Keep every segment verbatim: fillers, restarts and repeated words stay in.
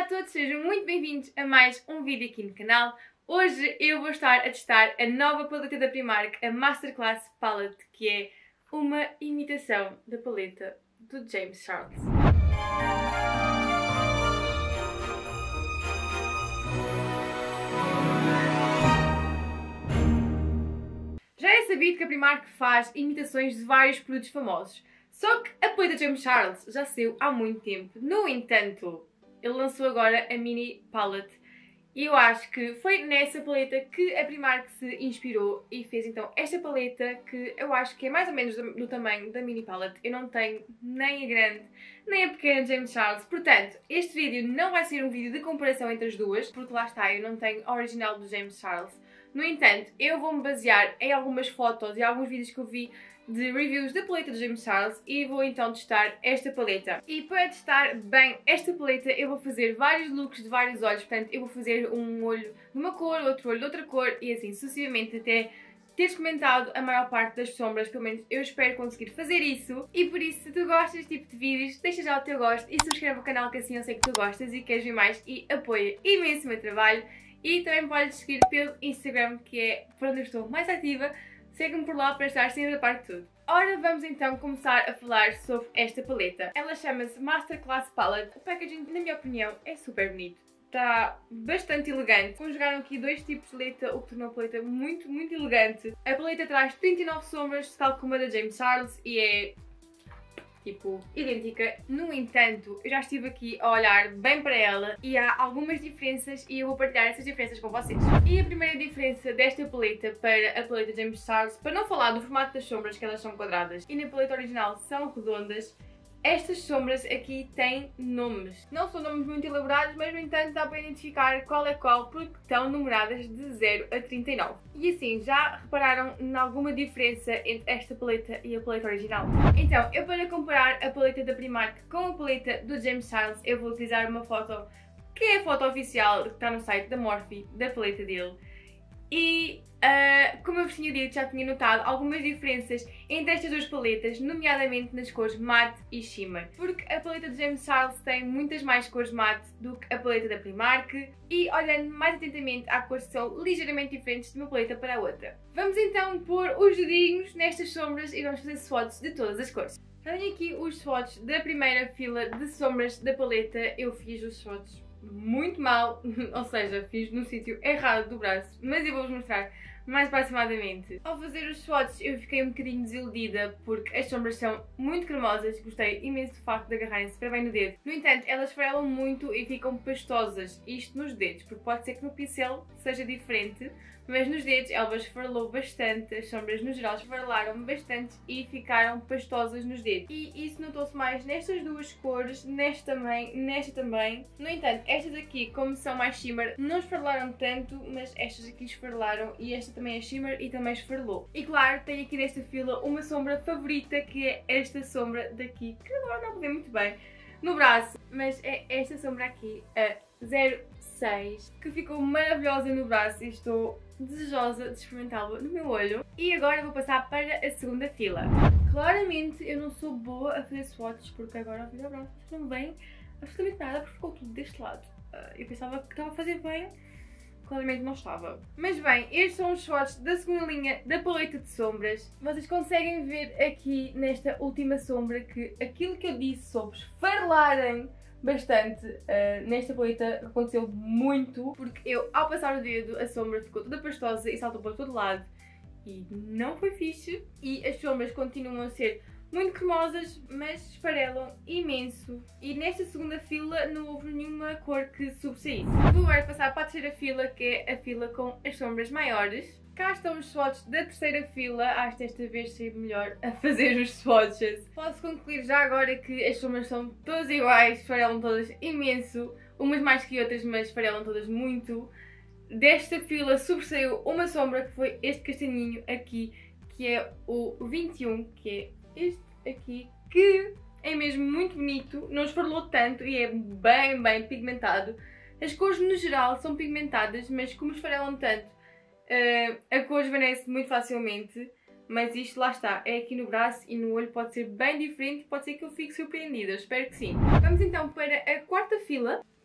a todos, sejam muito bem-vindos a mais um vídeo aqui no canal. Hoje eu vou estar a testar a nova paleta da Primark, a Masterclass Palette, que é uma imitação da paleta do James Charles. Já é sabido que a Primark faz imitações de vários produtos famosos, só que a paleta James Charles já saiu há muito tempo. No entanto, ele lançou agora a Mini Palette e eu acho que foi nessa paleta que a Primark se inspirou e fez então esta paleta, que eu acho que é mais ou menos do, do tamanho da Mini Palette. Eu não tenho nem a grande nem a pequena James Charles, portanto este vídeo não vai ser um vídeo de comparação entre as duas, porque lá está, eu não tenho a original do James Charles. No entanto, eu vou-me basear em algumas fotos e alguns vídeos que eu vi de reviews da paleta do James Charles e vou então testar esta paleta. E para testar bem esta paleta eu vou fazer vários looks de vários olhos, portanto eu vou fazer um olho de uma cor, outro olho de outra cor e assim sucessivamente até ter experimentado a maior parte das sombras. Pelo menos eu espero conseguir fazer isso. E por isso, se tu gostas deste tipo de vídeos, deixa já o teu gosto e subscreve o canal, que assim eu sei que tu gostas e queres ver mais e apoia imenso o meu trabalho. E também podes seguir pelo Instagram, que é por onde eu estou mais ativa. Segue-me por lá para estar sempre a par de tudo. Ora, vamos então começar a falar sobre esta paleta. Ela chama-se Masterclass Palette. O packaging, na minha opinião, é super bonito. Está bastante elegante. Conjugaram aqui dois tipos de paleta, o que tornou a paleta muito, muito elegante. A paleta traz trinta e nove sombras, tal como a da James Charles, e é tipo, idêntica. No entanto, eu já estive aqui a olhar bem para ela e há algumas diferenças e eu vou partilhar essas diferenças com vocês. E a primeira diferença desta paleta para a paleta James Charles, para não falar do formato das sombras, que elas são quadradas e na paleta original são redondas, estas sombras aqui têm nomes. Não são nomes muito elaborados, mas no entanto dá para identificar qual é qual, porque estão numeradas de zero a trinta e nove. E assim, já repararam em alguma diferença entre esta paleta e a paleta original? Então, eu para comparar a paleta da Primark com a paleta do James Charles, eu vou utilizar uma foto que é a foto oficial que está no site da Morphe, da paleta dele. E uh, como eu vos tinha dito, já tinha notado algumas diferenças entre estas duas paletas, nomeadamente nas cores Matte e Shimmer. Porque a paleta de James Charles tem muitas mais cores Matte do que a paleta da Primark e olhando mais atentamente há cores que são ligeiramente diferentes de uma paleta para a outra. Vamos então pôr os dedinhos nestas sombras e vamos fazer swatches de todas as cores. Já tenho aqui os swatches da primeira fila de sombras da paleta. Eu fiz os swatches muito mal, ou seja, fiz no sítio errado do braço, mas eu vou-vos mostrar mais aproximadamente. Ao fazer os swatches eu fiquei um bocadinho desiludida porque as sombras são muito cremosas, gostei imenso do facto de agarrarem super bem no dedo. No entanto, elas esfarelam muito e ficam pastosas, isto nos dedos, porque pode ser que no pincel seja diferente, mas nos dedos ela esfarelou bastante, as sombras no geral esfarelaram bastante e ficaram pastosas nos dedos. E isso notou-se mais nestas duas cores, nesta também, nesta também. No entanto, estas aqui, como são mais shimmer, não esfarelaram tanto, mas estas aqui esfarelaram e esta também é shimmer e também esfarelou. E claro, tenho aqui nesta fila uma sombra favorita, que é esta sombra daqui, que agora não vou ver muito bem no braço, mas é esta sombra aqui, a zero seis, que ficou maravilhosa no braço e estou desejosa de experimentá-la no meu olho. E agora vou passar para a segunda fila. Claramente eu não sou boa a fazer swatches porque agora ao virar o braço não vem absolutamente nada porque ficou tudo deste lado. Eu pensava que estava a fazer bem, claramente não estava. Mas bem, estes são os swatches da segunda linha da paleta de sombras. Vocês conseguem ver aqui nesta última sombra que aquilo que eu disse sobre esfarelarem bastante uh, nesta paleta aconteceu muito, porque eu ao passar o dedo a sombra ficou toda pastosa e saltou para todo lado e não foi fixe. E as sombras continuam a ser muito cremosas, mas esfarelam imenso. E nesta segunda fila não houve nenhuma cor que sobressaísse. Vou agora passar para a terceira fila, que é a fila com as sombras maiores. Cá estão os swatches da terceira fila. Acho que desta vez sei melhor a fazer os swatches. Posso concluir já agora que as sombras são todas iguais, esfarelam todas imenso, umas mais que outras, mas esfarelam todas muito. Desta fila sobressaiu uma sombra, que foi este castanhinho aqui, que é o vinte e um, que é este aqui, que é mesmo muito bonito, não esfarelou tanto e é bem, bem pigmentado. As cores no geral são pigmentadas, mas como esfarelam tanto, Uh, a cor esvanece muito facilmente, mas isto lá está, é aqui no braço e no olho pode ser bem diferente, pode ser que eu fique surpreendida, espero que sim. Vamos então para a quarta fila.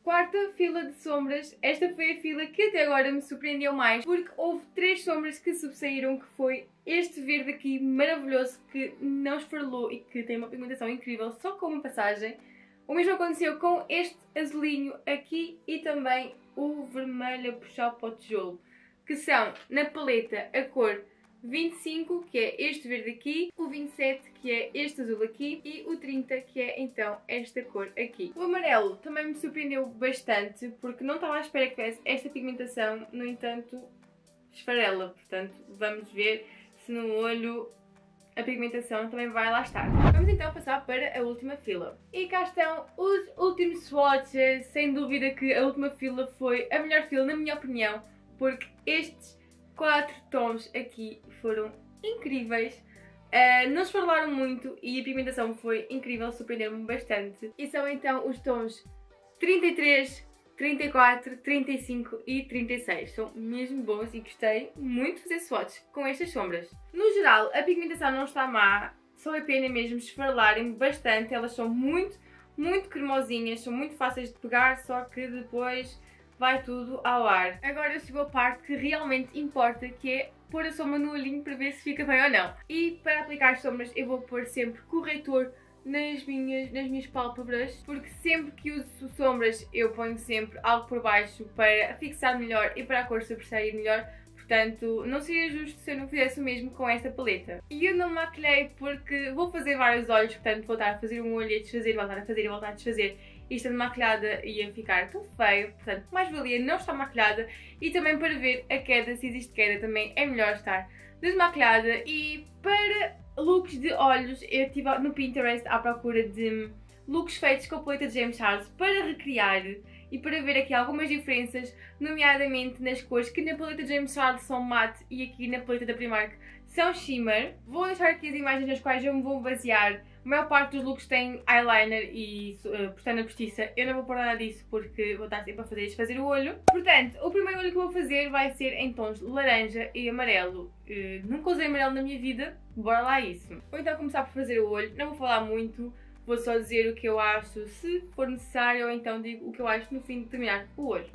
Quarta fila de sombras. Esta foi a fila que até agora me surpreendeu mais, porque houve três sombras que sobressaíram, que foi este verde aqui maravilhoso, que não esfarelou e que tem uma pigmentação incrível só com uma passagem. O mesmo aconteceu com este azulinho aqui e também o vermelho a puxar para o tijolo, que são na paleta a cor vinte e cinco, que é este verde aqui, o vinte e sete, que é este azul aqui, e o trinta, que é então esta cor aqui. O amarelo também me surpreendeu bastante, porque não estava à espera que tivesse esta pigmentação, no entanto esfarela, portanto vamos ver se no olho a pigmentação também vai lá estar. Vamos então passar para a última fila. E cá estão os últimos swatches. Sem dúvida que a última fila foi a melhor fila, na minha opinião, porque estes quatro tons aqui foram incríveis. Uh, não esfarelaram muito e a pigmentação foi incrível, surpreendeu-me bastante. E são então os tons trinta e três, trinta e quatro, trinta e cinco e trinta e seis. São mesmo bons e gostei muito de fazer swatches com estas sombras. No geral, a pigmentação não está má, só é pena mesmo esfarelarem bastante. Elas são muito, muito cremosinhas, são muito fáceis de pegar, só que depois vai tudo ao ar. Agora chegou a parte que realmente importa, que é pôr a sombra no olhinho para ver se fica bem ou não. E para aplicar as sombras eu vou pôr sempre corretor nas minhas, nas minhas pálpebras, porque sempre que uso sombras eu ponho sempre algo por baixo para fixar melhor e para a cor sobressair melhor. Portanto, não seria justo se eu não fizesse o mesmo com esta paleta. E eu não me maquilhei porque vou fazer vários olhos, portanto vou estar a fazer um olho e a desfazer, voltar a fazer e voltar a desfazer. E estando maquilhada ia ficar tão feio, portanto mais valia não estar maquilhada. E também para ver a queda, se existe queda, também é melhor estar desmaquilhada. E para looks de olhos, eu estive no Pinterest à procura de looks feitos com a paleta de James Charles para recriar e para ver aqui algumas diferenças, nomeadamente nas cores que na paleta de James Charles são matte e aqui na paleta da Primark são shimmer. Vou deixar aqui as imagens nas quais eu me vou basear. A maior parte dos looks tem eyeliner e uh, pestana postiça. Eu não vou pôr nada disso porque vou estar sempre a fazer fazer o olho. Portanto, o primeiro olho que vou fazer vai ser em tons laranja e amarelo. Uh, nunca usei amarelo na minha vida, bora lá isso. Vou então começar por fazer o olho. Não vou falar muito, vou só dizer o que eu acho se for necessário, ou então digo o que eu acho no fim de terminar o olho.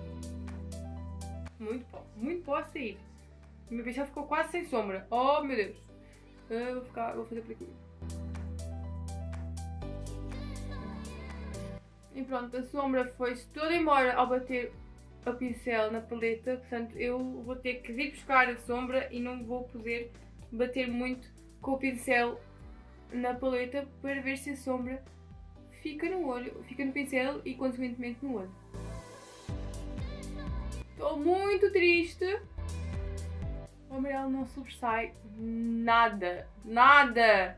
Muito pó, muito pó a sair. O meu pincel ficou quase sem sombra. Oh meu Deus. Eu vou, ficar, vou fazer por aqui. E pronto, a sombra foi-se toda embora ao bater o pincel na paleta. Portanto, eu vou ter que vir buscar a sombra e não vou poder bater muito com o pincel na paleta para ver se a sombra fica no olho, fica no pincel e consequentemente no olho. Estou muito triste. O amarelo não sobressai nada, nada.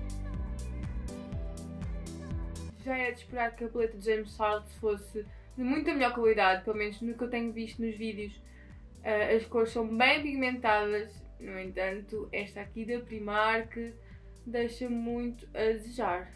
Já era de esperar que a paleta de James Charles fosse de muita melhor qualidade, pelo menos no que eu tenho visto nos vídeos. Uh, as cores são bem pigmentadas, no entanto, esta aqui da Primark deixa muito a desejar.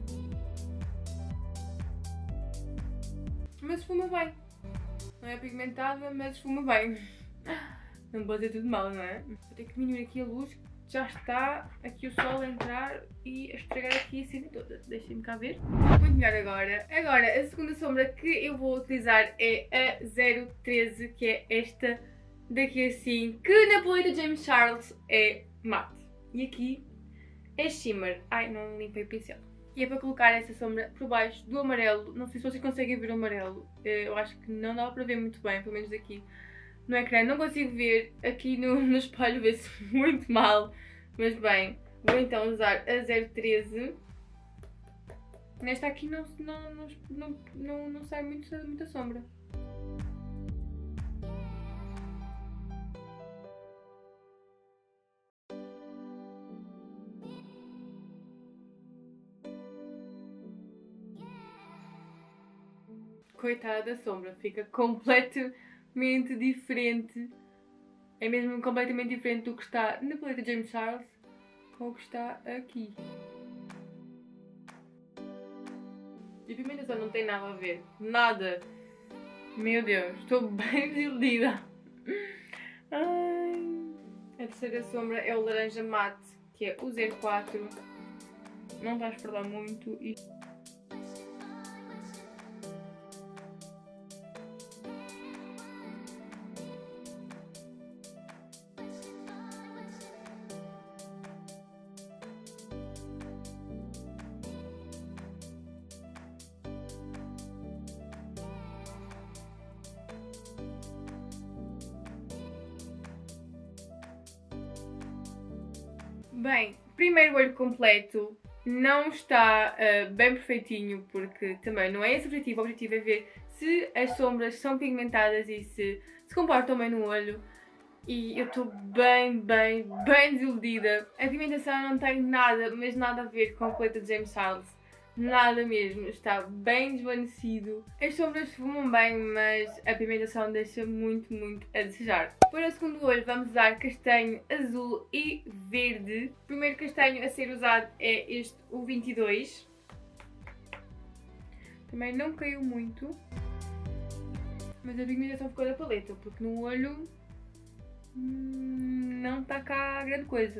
Mas esfuma bem. Não é pigmentada, mas esfuma bem. Não pode ser tudo mal, não é? Vou ter que diminuir aqui a luz. Já está aqui o sol a entrar e a esfregar aqui a cena toda. Deixem-me cá ver. Muito melhor agora. Agora, a segunda sombra que eu vou utilizar é a zero treze, que é esta daqui assim, que na paleta James Charles é matte. E aqui é shimmer. Ai, não limpei o pincel. E é para colocar essa sombra por baixo do amarelo. Não sei se vocês conseguem ver o amarelo. Eu acho que não dá para ver muito bem, pelo menos aqui no ecrã. Não consigo ver. Aqui no, no espelho vê-se muito mal. Mas bem, vou então usar a zero treze. Nesta aqui não, não, não, não, não, não sai muito, muita sombra. Coitada da sombra, fica completamente diferente. É mesmo completamente diferente do que está na paleta James Charles com o que está aqui. E a pigmentação não tem nada a ver. Nada. Meu Deus, estou bem desiludida. Ai. A terceira sombra é o laranja mate, que é o zero quatro. Não vais falar muito e... Bem, primeiro olho completo. Não está uh, bem perfeitinho, porque também não é esse o objetivo. O objetivo é ver se as sombras são pigmentadas e se se comportam bem no olho. E eu estou bem, bem, bem desiludida. A pigmentação não tem nada, mas nada a ver com a paleta de James Charles. Nada mesmo, está bem desvanecido. As sombras fumam bem, mas a pigmentação deixa muito, muito a desejar. Para o segundo olho vamos usar castanho, azul e verde. O primeiro castanho a ser usado é este, o vinte e dois. Também não caiu muito, mas a pigmentação ficou da paleta, porque no olho hum, não está cá grande coisa.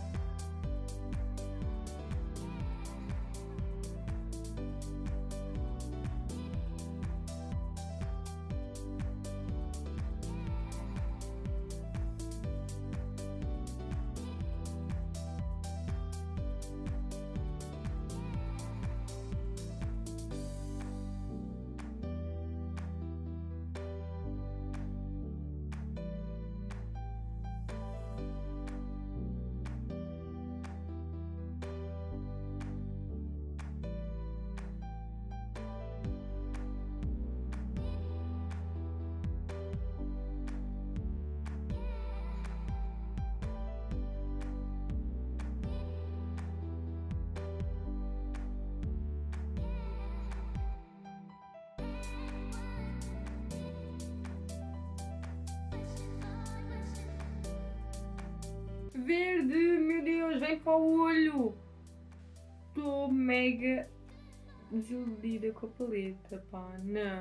Verde, meu Deus, vem para o olho. Estou mega desiludida com a paleta, pá, não.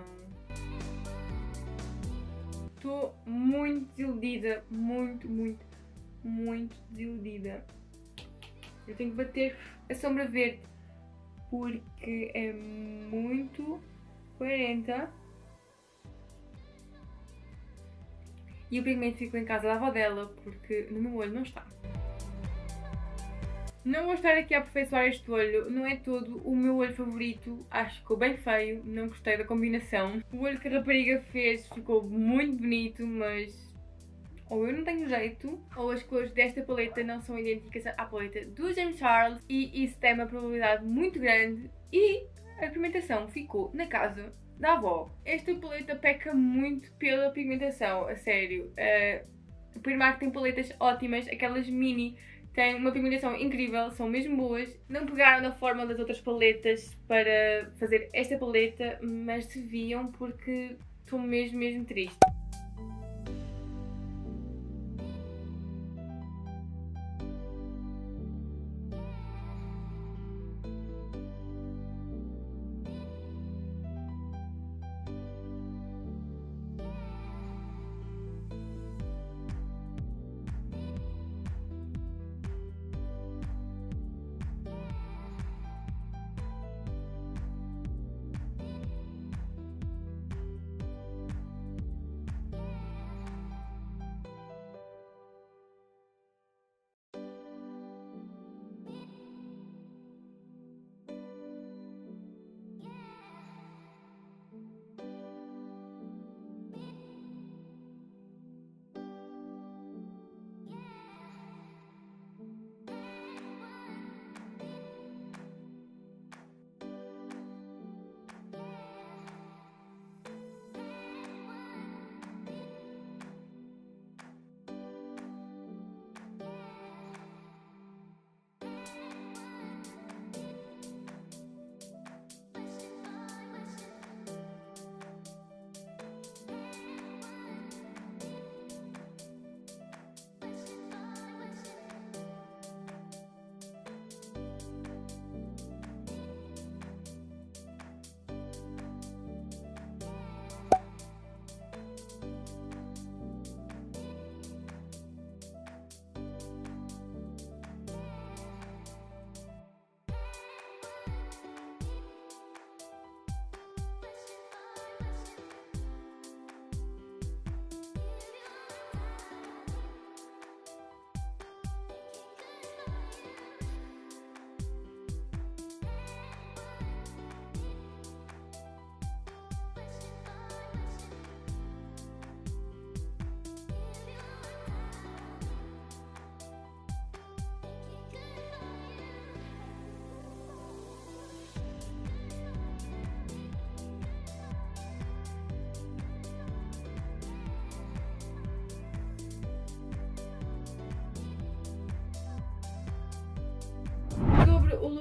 Estou muito desiludida, muito, muito, muito desiludida. Eu tenho que bater a sombra verde porque é muito coerente. E o pigmento ficou em casa da avó dela, porque no meu olho não está. Não vou estar aqui a aperfeiçoar este olho, não é todo o meu olho favorito. Acho que ficou bem feio, não gostei da combinação. O olho que a rapariga fez ficou muito bonito, mas ou eu não tenho jeito, ou as cores desta paleta não são idênticas à paleta do James Charles, e isso tem uma probabilidade muito grande, e a pigmentação ficou na casa da avó. Esta paleta peca muito pela pigmentação, a sério. Uh, o Primark tem paletas ótimas, aquelas mini têm uma pigmentação incrível, são mesmo boas. Não pegaram na forma das outras paletas para fazer esta paleta, mas deviam, porque estou mesmo, mesmo triste.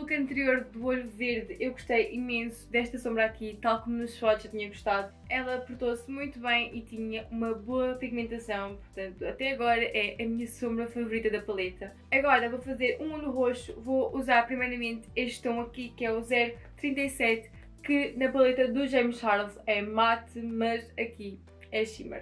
look anterior do olho verde eu gostei imenso desta sombra aqui, tal como nos swatches eu tinha gostado. Ela portou-se muito bem e tinha uma boa pigmentação, portanto até agora é a minha sombra favorita da paleta. Agora vou fazer um olho roxo, vou usar primeiramente este tom aqui que é o zero trinta e sete, que na paleta do James Charles é mate, mas aqui é shimmer.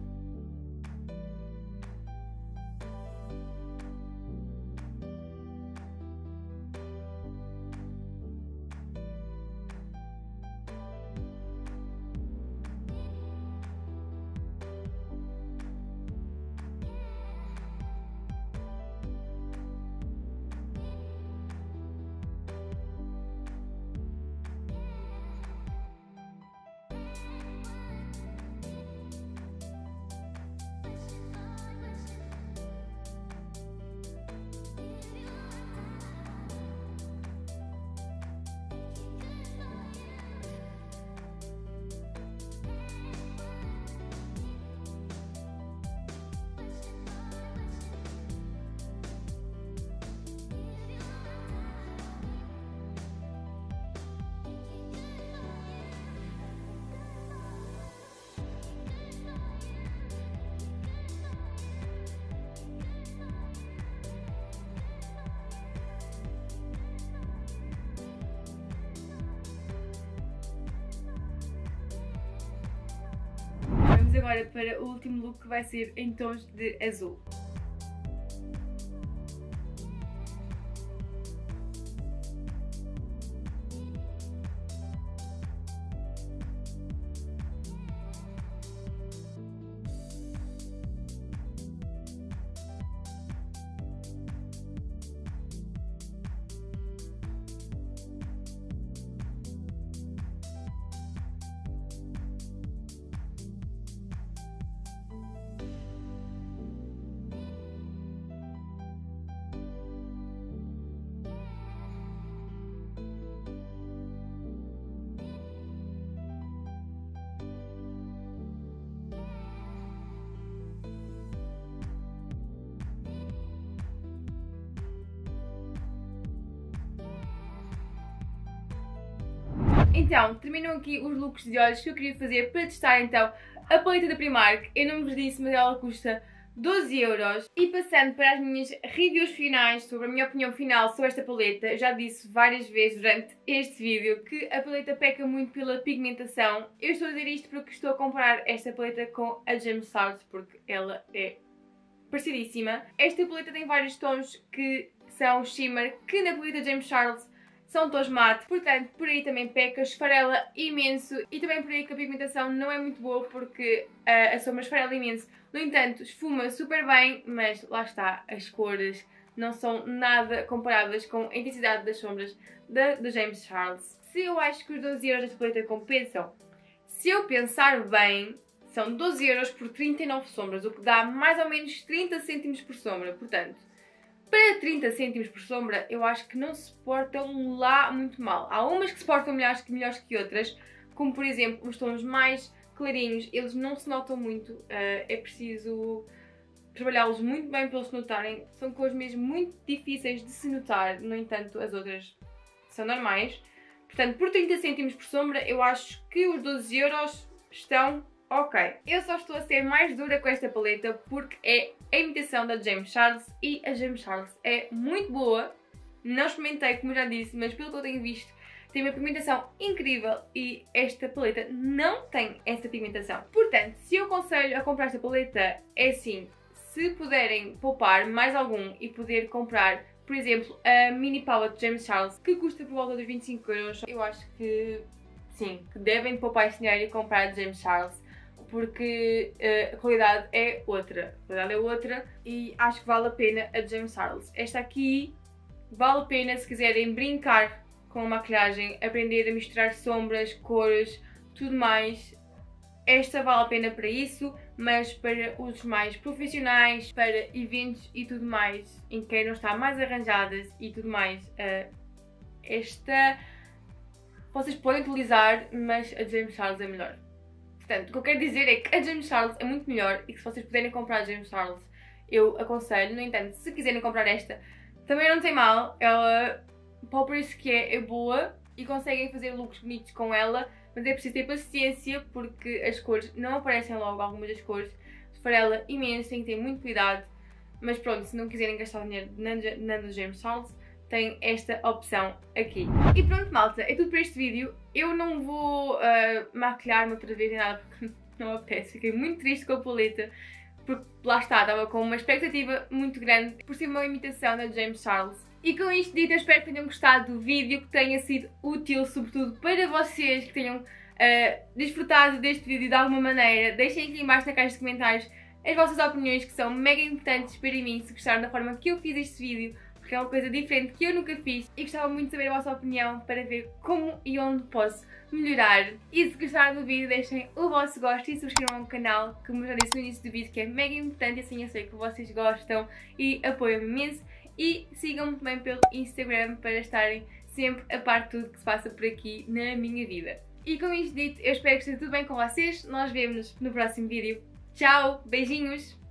Vamos agora para o último look, que vai ser em tons de azul. Então, terminam aqui os looks de olhos que eu queria fazer para testar então a paleta da Primark. Eu não vos disse, mas ela custa doze euros. E passando para as minhas reviews finais sobre a minha opinião final sobre esta paleta, eu já disse várias vezes durante este vídeo que a paleta peca muito pela pigmentação. Eu estou a dizer isto porque estou a comparar esta paleta com a James Charles, porque ela é parecidíssima. Esta paleta tem vários tons que são shimmer, que na paleta James Charles são tons mate, portanto por aí também peca, esfarela imenso, e também por aí que a pigmentação não é muito boa porque uh, a sombra esfarela imenso. No entanto, esfuma super bem, mas lá está, as cores não são nada comparadas com a intensidade das sombras da, da James Charles. Se eu acho que os doze euros desta paleta compensam, se eu pensar bem, são doze euros por trinta e nove sombras, o que dá mais ou menos trinta cêntimos por sombra, portanto para trinta cêntimos por sombra, eu acho que não se portam lá muito mal. Há umas que se portam melhores que, melhores que outras, como por exemplo os tons mais clarinhos, eles não se notam muito, uh, é preciso trabalhá-los muito bem para eles se notarem. São cores mesmo muito difíceis de se notar, no entanto as outras são normais. Portanto, por trinta cêntimos por sombra, eu acho que os doze euros estão ok. Eu só estou a ser mais dura com esta paleta porque é a imitação da James Charles e a James Charles é muito boa. Não experimentei, como eu já disse, mas pelo que eu tenho visto tem uma pigmentação incrível e esta paleta não tem essa pigmentação. Portanto, se eu aconselho a comprar esta paleta é assim, se puderem poupar mais algum e poder comprar, por exemplo, a mini palette James Charles, que custa por volta dos vinte e cinco euros, eu acho que sim, que devem poupar esse dinheiro e comprar a James Charles, porque uh, a qualidade é outra, a qualidade é outra e acho que vale a pena a James Charles. Esta aqui vale a pena se quiserem brincar com a maquilhagem, aprender a misturar sombras, cores, tudo mais. Esta vale a pena para isso, mas para usos mais profissionais, para eventos e tudo mais, em que queiram estar mais arranjadas e tudo mais, uh, esta vocês podem utilizar, mas a James Charles é melhor. Portanto, o que eu quero dizer é que a James Charles é muito melhor e que se vocês puderem comprar a James Charles, eu aconselho. No entanto, se quiserem comprar esta, também não tem mal. Ela para o preço que é, é boa e conseguem fazer looks bonitos com ela, mas é preciso ter paciência porque as cores não aparecem logo, algumas das cores. Esfarela imenso, tem que ter muito cuidado, mas pronto, se não quiserem gastar dinheiro na do James Charles, tem esta opção aqui. E pronto, malta, é tudo para este vídeo. Eu não vou uh, maquilhar-me outra vez nem nada porque não apetece. Fiquei muito triste com a paleta, porque lá está, estava com uma expectativa muito grande por ser uma imitação da James Charles. E com isto dito, eu espero que tenham gostado do vídeo, que tenha sido útil, sobretudo para vocês, que tenham uh, desfrutado deste vídeo de alguma maneira. Deixem aqui em baixo na caixa de comentários as vossas opiniões, que são mega importantes para mim, se gostaram da forma que eu fiz este vídeo, porque é uma coisa diferente que eu nunca fiz e gostava muito de saber a vossa opinião para ver como e onde posso melhorar. E se gostaram do vídeo, deixem o vosso gosto e subscrevam o canal, que como eu já disse no início do vídeo, que é mega importante, assim eu sei que vocês gostam e apoiam-me imenso. E sigam-me também pelo Instagram para estarem sempre a par de tudo que se passa por aqui na minha vida. E com isto dito, eu espero que esteja tudo bem com vocês. Nós vemos-nos no próximo vídeo. Tchau, beijinhos!